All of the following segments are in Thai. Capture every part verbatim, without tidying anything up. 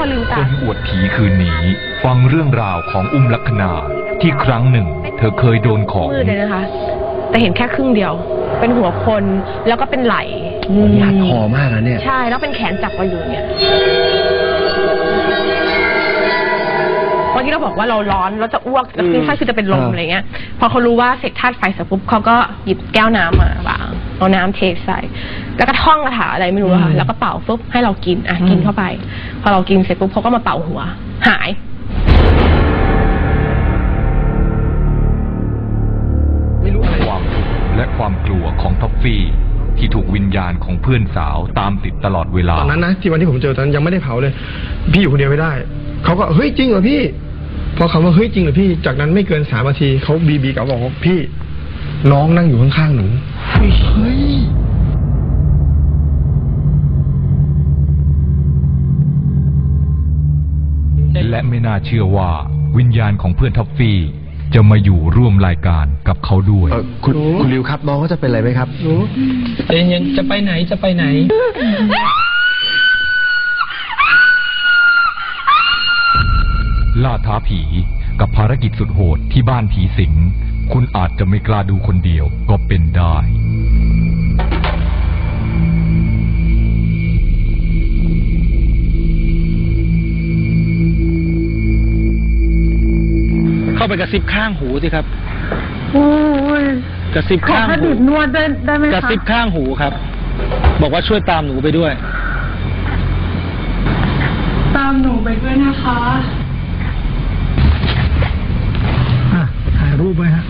ลืมตาคนอวดผีคืนนี้ฟังเรื่องราวของอุ้มลัคนาที่ครั้งหนึ่งเธอเคยโดนของมืดเลยนะคะแต่เห็นแค่ครึ่งเดียวเป็นหัวคนแล้วก็เป็นไหล่หนักคอมากนะเนี่ยใช่แล้วเป็นแขนจับไว้อยู่เนี่ยเมื่อกี้เราบอกว่าเราร้อนเราจะอ้วกแล้วคือถ้าคือจะเป็นลมอะไรเงี้ยพอเขารู้ว่าเสกธาตุไฟเสร็จปุ๊บเขาก็หยิบแก้วน้ำมาวางเอาน้ำเทใส่แล้วก็ท่องคาถาอะไรไม่รู้ค่ะแล้วก็เป่าปุ๊บให้เรากินอ่ะกินเข้าไปพอเรากินเสร็จปุ๊บเขาก็มาเป่าหัวหายไม่รู้อะไรความทุกข์และความกลัวของท็อฟฟี่ที่ถูกวิญญาณของเพื่อนสาวตามติดตลอดเวลาตอนนั้นนะที่วันที่ผมเจอตอนนั้นยังไม่ได้เผาเลยพี่อยู่คนเดียวไม่ได้เขาก็เฮ้ยจริงเหรอพี่พอคำว่าเฮ้ยจริงเหรอพี่จากนั้นไม่เกินสามนาทีเขาบีบีกับบอกว่าพี่น้องนั่งอยู่ข้างๆหนูเฮ้ยและไม่น่าเชื่อว่าวิญญาณของเพื่อนท็อฟฟี่จะมาอยู่ร่วมรายการกับเขาด้วยคุณคุณริวครับน้องเขาจะเป็นอะไรไหมครับเย็นๆจะไปไหนจะไปไหนล่าท้าผีกับภารกิจสุดโหดที่บ้านผีสิงคุณอาจจะไม่กล้าดูคนเดียวก็เป็นได้เข้าไปกระซิบข้างหูสิครับโอ้ยกระซิบข้างหูขอบีบนวดได้ได้ไหมคะกระซิบข้างหูครับบอกว่าช่วยตามหนูไปด้วยตามหนูไปด้วยนะคะถ่ายรูปไว้ฮะ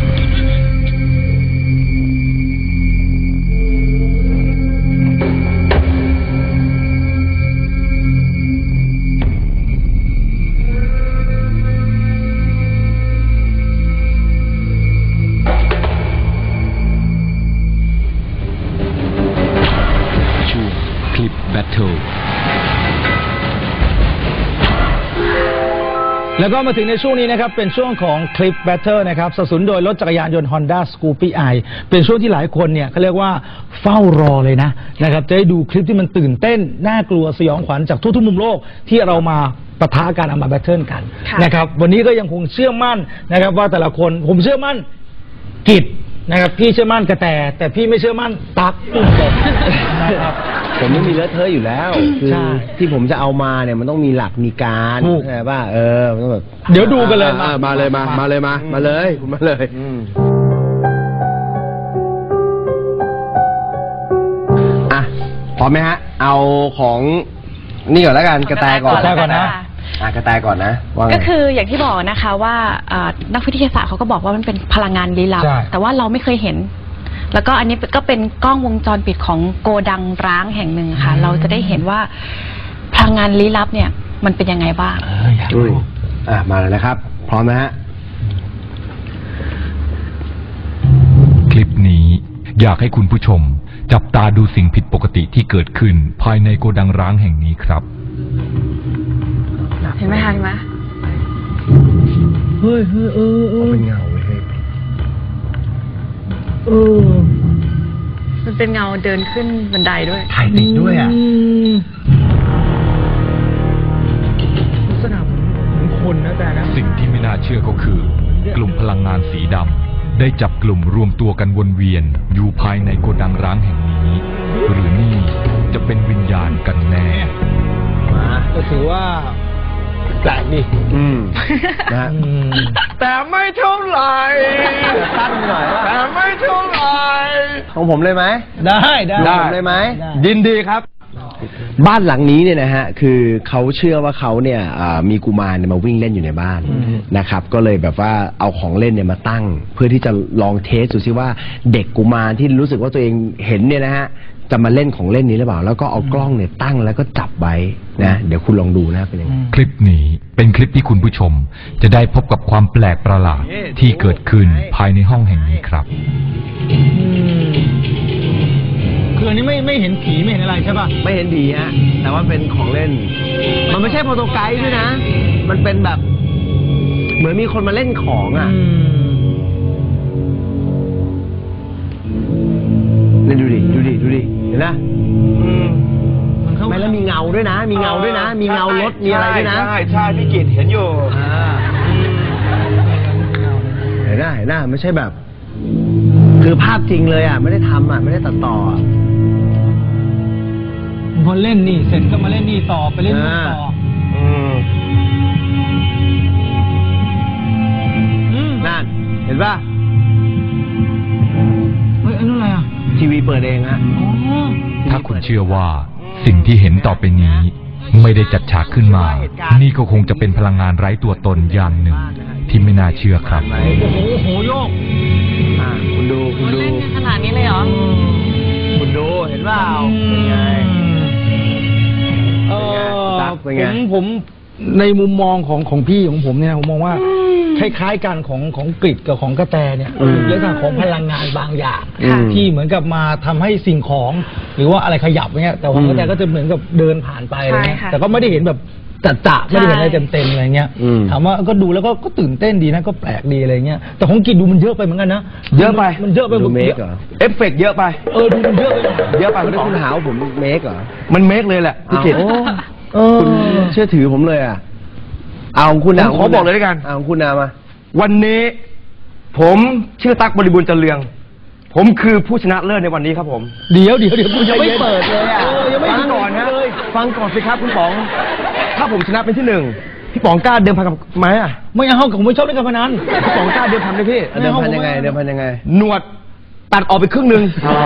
คลิปแบทเทิลแล้วก็มาถึงในช่วงนี้นะครับเป็นช่วงของคลิปแบทเทิลนะครับสนับสนุนโดยรถจักรยานยนต์ Honda Scoopy i เป็นช่วงที่หลายคนเนี่ยเขาเรียกว่าเฝ้ารอเลยนะนะครับจะได้ดูคลิปที่มันตื่นเต้นน่ากลัวสยองขวัญจากทุกๆมุมโลกที่เรามาปะทะกันเอามาแบทเทิลกันนะครับวันนี้ก็ยังคงเชื่อมั่นนะครับว่าแต่ละคนผมเชื่อมั่นกิจนะครับพี่เชื่อมั่นกระแตแต่พี่ไม่เชื่อมั่นตั๊กนะครับผมไม่มีเลอะเทอะอยู่แล้วคือที่ผมจะเอามาเนี่ยมันต้องมีหลักมีการใช่ป่ะเออมันต้องแบบเดี๋ยวดูกันเลยมามาเลยมามาเลยมามาเลยคุณมาเลยอ่ะพร้อมไหมฮะเอาของนี่ก่อนแล้วกันกระแตก่อนกระแตก่อนนะอ่ะกระแตก่อนนะก็คืออย่างที่บอกนะคะว่านักวิทยาศาสตร์เขาก็บอกว่ามันเป็นพลังงานลี้ลับแต่ว่าเราไม่เคยเห็นแล้วก็อันนี้ก็เป็นกล้องวงจรปิดของโกดังร้างแห่งหนึ่งค่ะเราจะได้เห็นว่าพลังงานลี้ลับเนี่ยมันเป็นยังไงบ้างอ่ะมาเลยนะครับพร้อมนะฮะคลิปนี้อยากให้คุณผู้ชมจับตาดูสิ่งผิดปกติที่เกิดขึ้นภายในโกดังร้างแห่งนี้ครับเห็นไหมคะเห็นไหมเฮ้ยเฮ้ยเออเออเป็นเงาเฮ้ยเออมันเป็นเงาเดินขึ้นบันไดด้วยถ่ายติดด้วยอ่ะลักษณะเหมือนคนนะแต่นะสิ่งที่ไม่น่าเชื่อก็คือกลุ่มพลังงานสีดำได้จับกลุ่มรวมตัวกันวนเวียนอยู่ภายในโกดังร้างแห่งนี้หรือนี่จะเป็นวิญญาณกันแน่มาก็ถือว่าแปลกดิอืมนะแต่ไม่เท่าไหร่ตั้งหน่อยแต่ไม่เท่าไหร่ของผมเลยไหมได้ได้ได้เลยไหมยินดีครับบ้านหลังนี้เนี่ยนะฮะคือเขาเชื่อว่าเขาเนี่ยมีกุมารมาวิ่งเล่นอยู่ในบ้านนะครับก็เลยแบบว่าเอาของเล่นเนี่ยมาตั้งเพื่อที่จะลองเทสดูซิว่าเด็กกุมารที่รู้สึกว่าตัวเองเห็นเนี่ยนะฮะจะมาเล่นของเล่นนี้หรือเปล่าแล้วก็เอากล้องเนี่ยตั้งแล้วก็จับไว้นะเดี๋ยวคุณลองดูนะเป็นยังไงคลิปนี้เป็นคลิปที่คุณผู้ชมจะได้พบกับความแปลกประหลาดที่เกิดขึ้นภายในห้องแห่งนี้ครับคืออันนี้ไม่ไม่เห็นผีไม่เห็นอะไรใช่ป่ะไม่เห็นผีฮะแต่ว่าเป็นของเล่นมันไม่ใช่โปรโตไกด์ด้วยนะมันเป็นแบบเหมือนมีคนมาเล่นของอ่ะนี่ดูดิดูดิดูดิเห็นไหมเข้าไม่แล้วมีเงาด้วยนะ มีเงาด้วยนะ มีเงารถมีอะไรด้วยนะใช่ใช่พี่กิตเห็นอยู่เห็นหน้าเห็นหน้าไม่ใช่แบบ คือภาพจริงเลยอ่ะไม่ได้ทำอ่ะไม่ได้ตัดต่อพอเล่นนี่เสร็จก็มาเล่นนี่ต่อไปเล่นนู่นต่อนั่นเห็นป่ะเฮ้ยอันนั้นอะไรอ่ะทีวีเปิดเองฮะอ๋อถ้าคุณเชื่อว่าสิ่งที่เห็นต่อไปนี้ ไม่ได้จัดฉากขึ้นมา นี่ก็คงจะเป็นพลังงานไร้ตัวตนอย่างหนึ่ง ที่ไม่น่าเชื่อครับโอ้โหโอ้โหโยกอ่ะคุณดูคุณดูเล่นกันขนาดนี้เลยเหรอคุณดูเห็นเปล่าเป็นไงเออตั๊กเป็นไงผมผมในมุมมองของของพี่ของผมเนี่ยผมมองว่าคล้ายๆกันของของกริดกับของกระแตเนี่ยอืมเรื่องของพลังงานบางอย่างอืมที่เหมือนกับมาทำให้สิ่งของ หรือว่าอะไรขยับเงี้ยแต่ของกระแตก็จะเหมือนกับเดินผ่านไปอะไรเงี้ยใช่ค่ะแต่ก็ไม่ได้เห็นแบบจัดจะไม่ได้เห็นอะไรเต็มๆอะไรเงี้ยอืมถามว่าก็ดูแล้วก็ก็ตื่นเต้นดีนะก็แปลกดีอะไรเงี้ยแต่ของกริดดูมันเยอะไปเหมือนกันนะเยอะไปมันเยอะไปดูเมคเหรอเอฟเฟกต์เยอะไปเออดูมันเยอะไปหน่อยเยอะไปแล้วคุณคุณหาว่าผมเมคเหรอมันเมคเลยแหละพี่กิตอ้าวเออคุณเชื่อถือผมเลยอ่ะ เอาของคุณนะผมขอบอกเลยด้วยกันเอาของคุณนามาวันนี้ผมชื่อตั๊กบริบูรณ์เจริญผมคือผู้ชนะเลิศในวันนี้ครับผมเดี๋ยวเดี๋ยวเดี๋ยวคุณยังไม่เปิดเลยอ่ะเออยังไม่ฟังเปิก่อดนฮะเลยฟังก่อนสิครับคุณป๋อง ถ้าผมชนะเป็นที่หนึ่งพี่ป๋องกล้าเดิมพันกับไหมอ่ะไม่เอาผมไม่ชอบเล่นการพนันพี่ป๋องกล้าเดิมพันเลยพี่เดิมพันยังไง เดิมพันยังไงหนวดตัดออกไปครึ่งหนึ่ง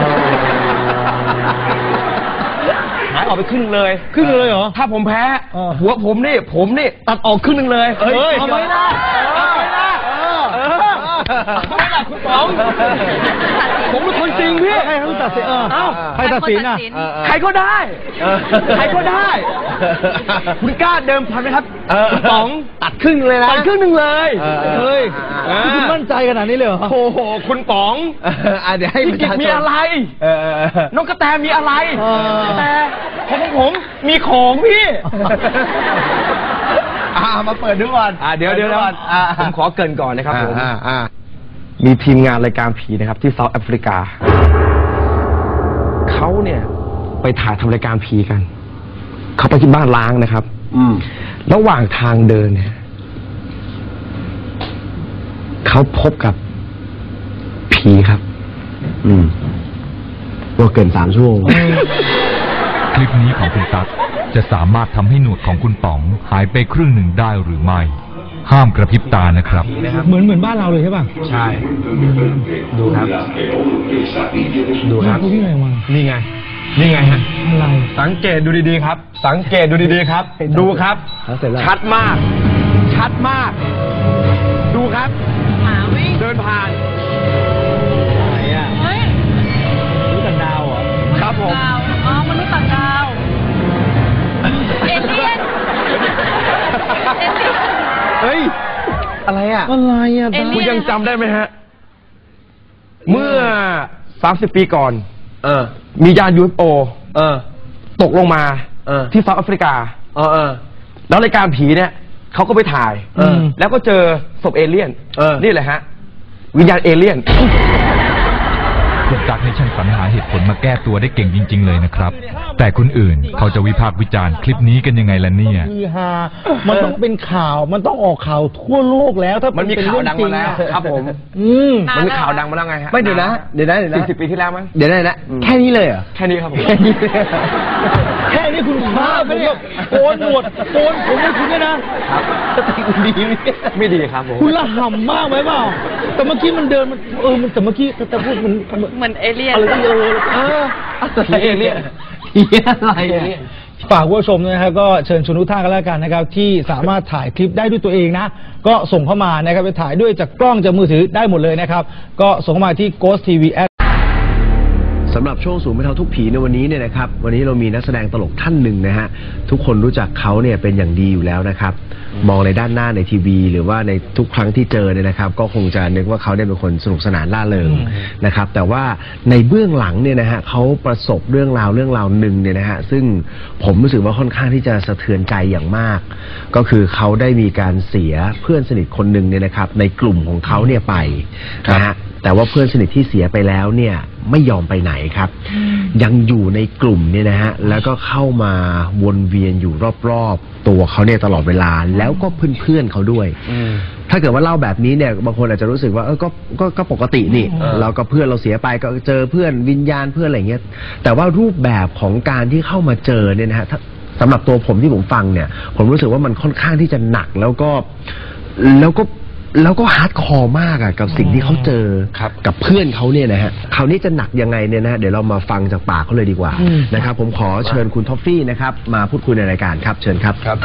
หายออกไปครึ่งหนึ่งเลยครึ่งเลยเหรอถ้าผมแพ้เออหัวผมนี่ผมนี่ตัดออกครึ่งหนึ่งเลยเฮ้ยเอาไหมล่ะเอาไหมล่ะเออเอาไหมล่ะคุณป๋องผมเป็นคนจริงพี่ใครเขาตัดสินเออเอ้าใครตัดสินอ่ะเออเออใครก็ได้เออใครก็ได้ คุณกล้าเดิมพันไหมครับเออคุณป๋องตัดครึ่งเลยนะตัดครึ่งหนึ่งเลยเออเออเฮ้ยเออคุณมั่นใจขนาดนี้เลยเหรอโอ้โหคุณป๋องเอออ่ะเดี๋ยวให้พี่กิจมีอะไรเออเออเออน้องกระแตมีอะไรเออแต่ของผมมีของพี่อ่ามาเปิดดูก่อนอ่าเดี๋ยวเดี๋ยวปิก่อนอ่าผมขอเกรินก่อนนะครับผมอ่าอ่ามีทีมงานรายการผีนะครับ ที่เซาท์แอฟริกา เขาเนี่ยไปถ่ายทำรายการผีกัน เขาไปที่บ้านล้างนะครับอืมระหว่างทางเดินเนี่ย เขาพบกับผีครับอืมว่าเกินสามชั่วโมงคลิปนี้ของคุณตั๊กจะสามารถทำให้หนวดของคุณป๋องหายไปครึ่งหนึ่งได้หรือไม่ ห้ามกระพริบตานะครับเหมือนเหมือนบ้านเราเลยใช่ป่ะใช่ ดูครับ ดูครับเขาวิ่งอะไรมานี่ไง นี่ไงฮะอะไรสังเกตดูดีๆครับ สังเกตดูดีๆครับ ดูครับเอาเสร็จแล้วชัดมาก ชัดมาก ดูครับหมาวิ่งเดินผ่านอะไรอ่ะเฮ้ยรู้กันดาวเหรอครับผมดาวอ๋อมันไม่ต่างดาวเอเลี่ยนเอเลี่ยนเฮ้ยอะไรอ่ะอะไรอ่ะเอเลี่คุณยังจำได้ไหมฮะ เมื่อสามสิบปีก่อนเออมียาน ยู เอฟ โอเออตกลงมาเออที่เซาท์แอฟริกาเออเออแล้วรายการผีเนี่ยเขาก็ไปถ่ายเออแล้วก็เจอศพเอเลี่ยนเออนี่แหละฮะ วิญญาณเอเลี่ยนคุณตั๊กให้ช่างสรรหาเหตุผลมาแก้ตัวได้เก่งจริง ๆ เลยนะครับ แต่คนอื่นเขาจะวิพากษ์วิจารณ์คลิปนี้กันยังไงล่ะเนี่ยคือฮามันต้องเป็นข่าว มันต้องออกข่าวทั่วโลกแล้ว ถ้ามัมันมีข่าวดังมาแล้วครับผมอืมมันมีข่าวดังมาแล้วไงฮะไม่เดี๋ยวนะ เดี๋ยวนะเดี๋ยวนะสี่สิบปีที่แล้วมั้งเดี๋ยวนะเดี๋ยวนะแค่นี้เลยเหรอแค่นี้ครับผมแค่นี้เลยเหรอแค่นี้คุณฆ่าผมแบบโกนหนวดโกนผมให้คุณเนี่ยนะสติคุณดีไหมเนี่ยไม่ดีครับผมคุณละห่ำมากไหมเปล่า แต่เมื่อกี้มันเดินมันเออมันแต่เมื่อกี้แต่พูดมันเหมือนเอเลี่ยนอะไรก็เออเอออะไรเนี่ยผีอะไรเนี่ยฝากผู้ชมนะครับก็เชิญชวนทุกท่านกันแล้วกันนะครับที่สามารถถ่ายคลิปได้ด้วยตัวเองนะก็ส่งเข้ามานะครับไปถ่ายด้วยจากกล้องจากมือถือได้หมดเลยนะครับก็ส่งเข้ามาที่ Ghost ที วีสำหรับช่วงศูนย์บรรเทาทุกข์ผีในวันนี้เนี่ยนะครับวันนี้เรามีนักแสดงตลกท่านหนึ่งนะฮะทุกคนรู้จักเขาเนี่ยเป็นอย่างดีอยู่แล้วนะครับมองในด้านหน้าในทีวี หรือว่าในทุกครั้งที่เจอเนี่ยนะครับก็คงจะนึกว่าเขาเนี่ยเป็นคนสนุกสนานล่าเริงนะครับแต่ว่าในเบื้องหลังเนี่ยนะฮะเขาประสบเรื่องราวเรื่องราวหนึ่งเนี่ยนะฮะซึ่งผมรู้สึกว่าค่อนข้างที่จะสะเทือนใจอย่างมาก ก็คือเขาได้มีการเสียเพื่อนสนิทคนหนึ่งเนี่ยนะครับในกลุ่มของเขาเนี่ยไปนะฮะแต่ว่าเพื่อนสนิทที่เสียไปแล้วเนี่ยไม่ยอมไปไหนครับยังอยู่ในกลุ่มเนี่ยนะฮะแล้วก็เข้ามาวนเวียนอยู่รอบๆตัวเขาเนี่ยตลอดเวลาแล้วก็เพื่อนๆเขาด้วยถ้าเกิดว่าเล่าแบบนี้เนี่ยบางคนอาจจะรู้สึกว่าเออก็ก็ก็ปกตินี่เราก็เพื่อนเราเสียไปก็เจอเพื่อนวิญญาณเพื่อนอะไรเงี้ยแต่ว่ารูปแบบของการที่เข้ามาเจอเนี่ยนะฮะสำหรับตัวผมที่ผมฟังเนี่ยผมรู้สึกว่ามันค่อนข้างที่จะหนักแล้วก็แล้วก็แล้วก็ฮาร์ดคอร์มากอะกับสิ่งที่เขาเจอกับเพื่อนเขาเนี่ยนะฮะคราวนี้จะหนักยังไงเนี่ยนะฮะเดี๋ยวเรามาฟังจากปากเขาเลยดีกว่านะครับผมขอเชิญคุณท็อฟฟี่นะครับมาพูดคุยในรายการครับเชิญครับครับ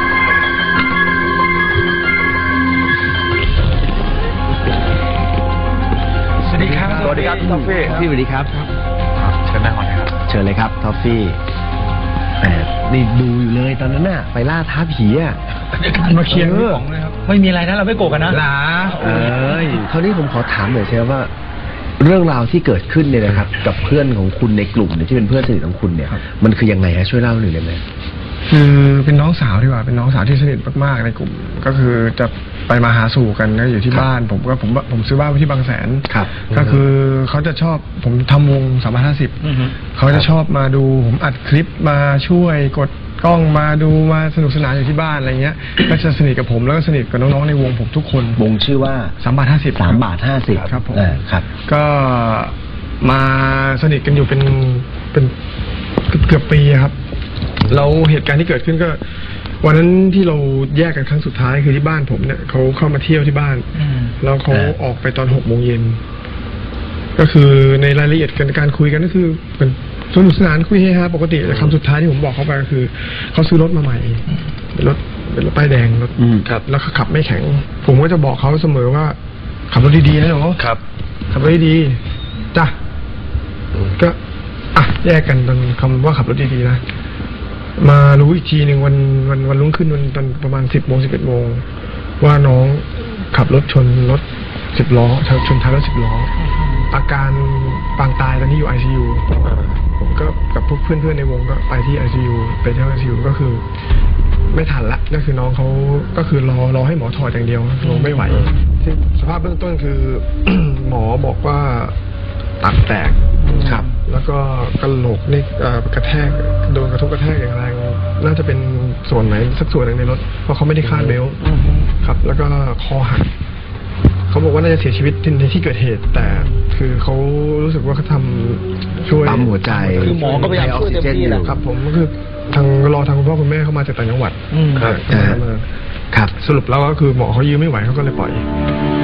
สวัสดีครับสวัสดีครับท็อฟฟี่พี่สวัสดีครับเชิญนั่งก่อนนะครับเชิญเลยครับท็อฟฟี่แหมนี่ดูอยู่เลยตอนนั้นน่ะไปล่าท้าผีอ่ะมาเคลียร์ของเลยครับไม่มีอะไรนะเราไม่โกรธกันนะหลาเอ้ยคราวนี้ผมขอถามหน่อยใช่ไหมว่าเรื่องราวที่เกิดขึ้นเนี่ยนะครับกับเพื่อนของคุณในกลุ่มเนี่ยที่เป็นเพื่อนสนิทของคุณเนี่ยมันคือยังไงฮะช่วยเล่าหน่อยได้ไหมคือเป็นน้องสาวดีกว่าเป็นน้องสาวที่สนิทมากๆในกลุ่มก็คือจะไปมาหาสู่กันก็อยู่ที่บ้านผมก็ผมผมซื้อบ้านไว้ที่บางแสนก็คือเขาจะชอบผมทำวงสามพันห้าสิบเขาจะชอบมาดูผมอัดคลิปมาช่วยกดกล้องมาดูมาสนุกสนานอยู่ที่บ้านอะไรเงี้ยก็จะสนิทกับผมแล้วก็สนิทกับน้องๆในวงผมทุกคนวงชื่อว่าสามบาทห้าสิบสามบาทห้าสิบครับผมครับก็มาสนิทกันอยู่เป็นเป็นเกือบปีครับแล้วเหตุการณ์ที่เกิดขึ้นก็วันนั้นที่เราแยกกันครั้งสุดท้ายคือที่บ้านผมเนี่ยเขาเข้ามาเที่ยวที่บ้านแล้วเขาออกไปตอนหกโมงเย็นก็คือในรายละเอียดกันการคุยกันก็คือเป็นสนุกสนานคุยเฮฮาปกติแต่คำสุดท้ายที่ผมบอกเขาไปก็คือเขาซื้อรถมาใหม่เป็นรถเป็นรถป้ายแดงรถครับแล้วเขาขับไม่แข็งผมก็จะบอกเขาเสมอว่าขับรถดีๆนะหนูครับขับรถดีๆจ้ะก็อ่ะแยกกันตอนคำว่าขับรถดีๆนะมารู้อีกทีหนึ่งวันวันวันรุ่งขึ้นวันตอนประมาณสิบโมงสิบเอ็ดโมงว่าน้องขับรถชนรถสิบล้อชนท้ายรถสิบล้ออาการปางตายตอนนี้อยู่ไอซียูผมก็กับพวกเพื่อนๆในวงก็ไปที่ไอซียูไปที่ไอซียูก็คือไม่ทันละก็คือน้องเขาก็คือรอรอให้หมอถอดอย่างเดียวลงไม่ไหวสภาพเบื้องต้นคือ หมอบอกว่าตับแตกครับแล้วก็กระโหลกนี่กระแทกโดนกระทบกระแทกอย่างแรงน่าจะเป็นส่วนไหนสักส่วนหนึ่งในรถเพราะเขาไม่ได้คาดเบลต์ครับแล้วก็คอหักเขาบอกว่าน่าจะเสียชีวิตในที่เกิดเหตุแต่คือเขารู้สึกว่าเขาทำช่วยปั๊มหัวใจคือหมอก็พยายามช่วยเต็มที่แหละครับผมก็คือทางรอทางคุณพ่อคุณแม่เข้ามาจากต่างจังหวัดครับครับสรุปแล้วก็คือหมอเขายื้อไม่ไหวเขาก็เลยปล่อย